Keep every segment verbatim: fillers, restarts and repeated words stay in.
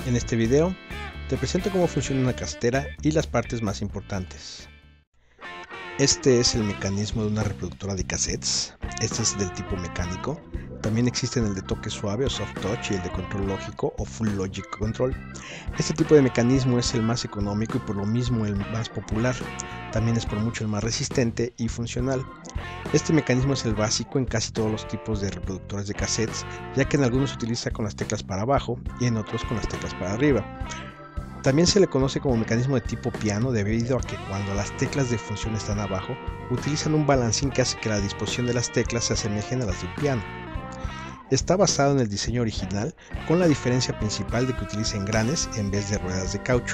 En este video te presento cómo funciona una casetera y las partes más importantes. Este es el mecanismo de una reproductora de cassettes. Este es del tipo mecánico. También existen el de toque suave o soft touch y el de control lógico o full logic control. Este tipo de mecanismo es el más económico y por lo mismo el más popular. También es por mucho el más resistente y funcional. Este mecanismo es el básico en casi todos los tipos de reproductores de cassettes, ya que en algunos se utiliza con las teclas para abajo y en otros con las teclas para arriba. También se le conoce como mecanismo de tipo piano debido a que cuando las teclas de función están abajo, utilizan un balancín que hace que la disposición de las teclas se asemejen a las del piano. Está basado en el diseño original, con la diferencia principal de que utiliza engranes en vez de ruedas de caucho.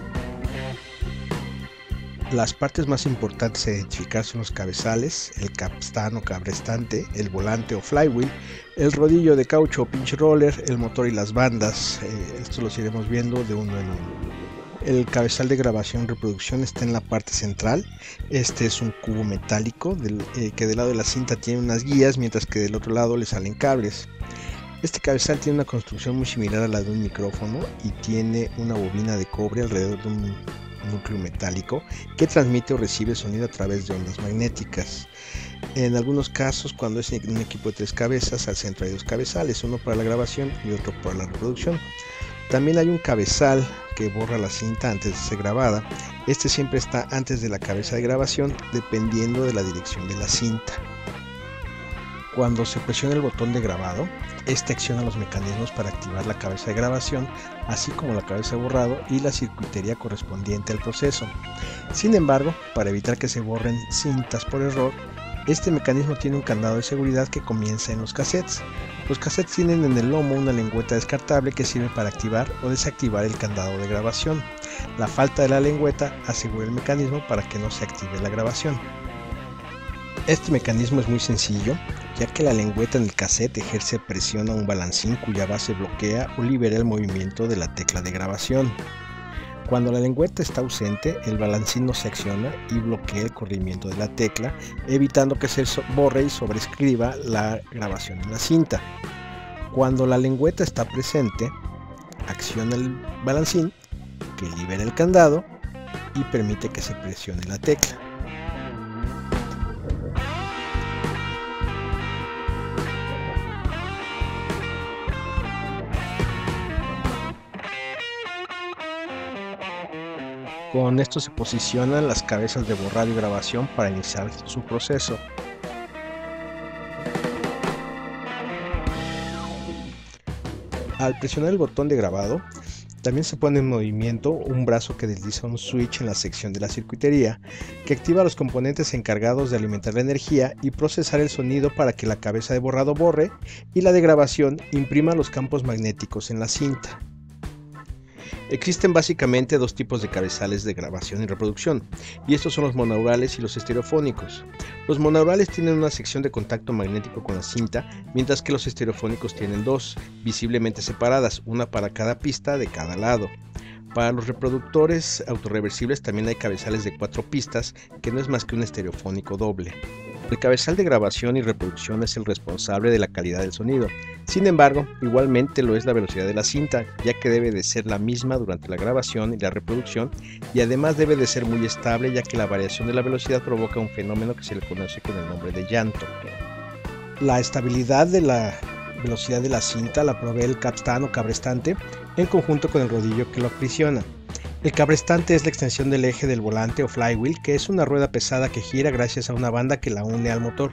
Las partes más importantes a identificar son los cabezales, el capstán o cabrestante, el volante o flywheel, el rodillo de caucho o pinch roller, el motor y las bandas. Eh, esto los iremos viendo de uno en uno. El cabezal de grabación reproducción está en la parte central. Este es un cubo metálico del, eh, que del lado de la cinta tiene unas guías, mientras que del otro lado le salen cables. Este cabezal tiene una construcción muy similar a la de un micrófono y tiene una bobina de cobre alrededor de un núcleo metálico que transmite o recibe sonido a través de ondas magnéticas. En algunos casos, cuando es un equipo de tres cabezas, al centro hay dos cabezales, uno para la grabación y otro para la reproducción. También hay un cabezal que borra la cinta antes de ser grabada. Este siempre está antes de la cabeza de grabación, dependiendo de la dirección de la cinta. Cuando se presiona el botón de grabado, este acciona los mecanismos para activar la cabeza de grabación, así como la cabeza de borrado y la circuitería correspondiente al proceso. Sin embargo, para evitar que se borren cintas por error, este mecanismo tiene un candado de seguridad que comienza en los cassettes. Los cassettes tienen en el lomo una lengüeta descartable que sirve para activar o desactivar el candado de grabación. La falta de la lengüeta asegura el mecanismo para que no se active la grabación. Este mecanismo es muy sencillo, ya que la lengüeta en el cassette ejerce presión a un balancín cuya base bloquea o libera el movimiento de la tecla de grabación. Cuando la lengüeta está ausente, el balancín no se acciona y bloquea el corrimiento de la tecla, evitando que se borre y sobreescriba la grabación en la cinta. Cuando la lengüeta está presente, acciona el balancín, que libera el candado y permite que se presione la tecla. Con esto se posicionan las cabezas de borrado y grabación para iniciar su proceso. Al presionar el botón de grabado, también se pone en movimiento un brazo que desliza un switch en la sección de la circuitería, que activa los componentes encargados de alimentar la energía y procesar el sonido para que la cabeza de borrado borre y la de grabación imprima los campos magnéticos en la cinta. Existen básicamente dos tipos de cabezales de grabación y reproducción, y estos son los monaurales y los estereofónicos. Los monaurales tienen una sección de contacto magnético con la cinta, mientras que los estereofónicos tienen dos, visiblemente separadas, una para cada pista de cada lado. Para los reproductores autorreversibles también hay cabezales de cuatro pistas, que no es más que un estereofónico doble. El cabezal de grabación y reproducción es el responsable de la calidad del sonido. Sin embargo, igualmente lo es la velocidad de la cinta, ya que debe de ser la misma durante la grabación y la reproducción, y además debe de ser muy estable, ya que la variación de la velocidad provoca un fenómeno que se le conoce con el nombre de llanto. La estabilidad de la velocidad de la cinta la provee el capstán o cabrestante en conjunto con el rodillo que lo aprisiona. El cabrestante es la extensión del eje del volante o flywheel, que es una rueda pesada que gira gracias a una banda que la une al motor.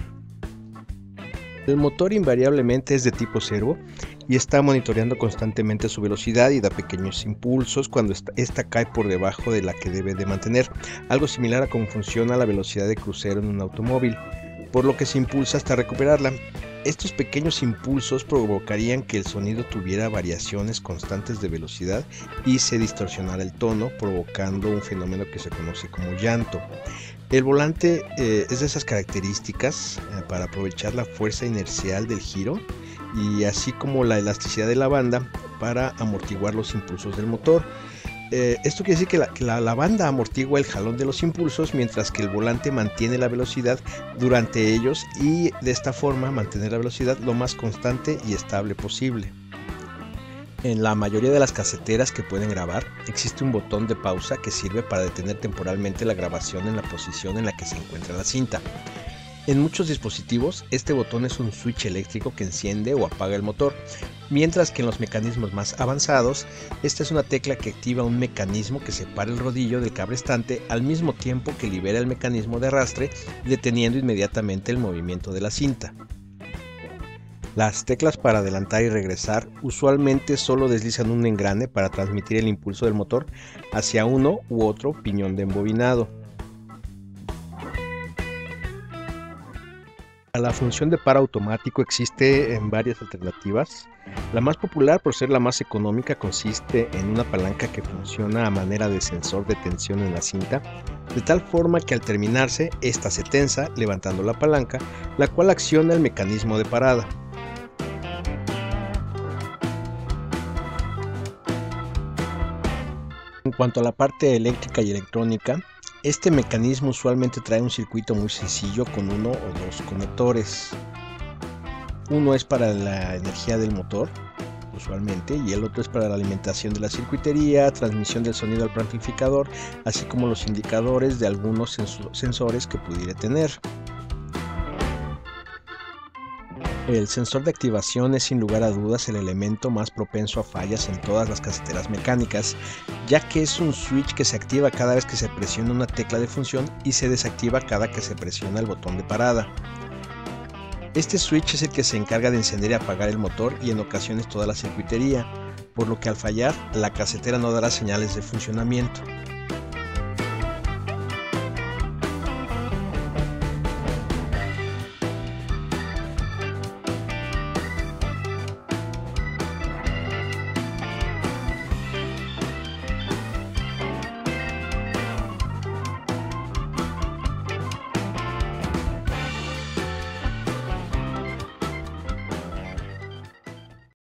El motor invariablemente es de tipo servo y está monitoreando constantemente su velocidad y da pequeños impulsos cuando esta cae por debajo de la que debe de mantener, algo similar a cómo funciona la velocidad de crucero en un automóvil, por lo que se impulsa hasta recuperarla. Estos pequeños impulsos provocarían que el sonido tuviera variaciones constantes de velocidad y se distorsionara el tono, provocando un fenómeno que se conoce como llanto. El volante eh, es de esas características eh, para aprovechar la fuerza inercial del giro y así como la elasticidad de la banda para amortiguar los impulsos del motor. Eh, esto quiere decir que, la, que la, la banda amortigua el jalón de los impulsos, mientras que el volante mantiene la velocidad durante ellos y de esta forma mantener la velocidad lo más constante y estable posible. En la mayoría de las caseteras que pueden grabar, existe un botón de pausa que sirve para detener temporalmente la grabación en la posición en la que se encuentra la cinta. En muchos dispositivos, este botón es un switch eléctrico que enciende o apaga el motor, mientras que en los mecanismos más avanzados, esta es una tecla que activa un mecanismo que separa el rodillo del cabrestante al mismo tiempo que libera el mecanismo de arrastre, deteniendo inmediatamente el movimiento de la cinta. Las teclas para adelantar y regresar usualmente solo deslizan un engrane para transmitir el impulso del motor hacia uno u otro piñón de embobinado. La función de par automático existe en varias alternativas. La más popular, por ser la más económica, consiste en una palanca que funciona a manera de sensor de tensión en la cinta, de tal forma que al terminarse, ésta se tensa levantando la palanca, la cual acciona el mecanismo de parada. En cuanto a la parte eléctrica y electrónica, este mecanismo usualmente trae un circuito muy sencillo con uno o dos conectores. Uno es para la energía del motor, usualmente, y el otro es para la alimentación de la circuitería, transmisión del sonido al preamplificador, así como los indicadores de algunos sensores que pudiera tener. El sensor de activación es sin lugar a dudas el elemento más propenso a fallas en todas las caseteras mecánicas, ya que es un switch que se activa cada vez que se presiona una tecla de función y se desactiva cada que se presiona el botón de parada. Este switch es el que se encarga de encender y apagar el motor y en ocasiones toda la circuitería, por lo que al fallar, la casetera no dará señales de funcionamiento.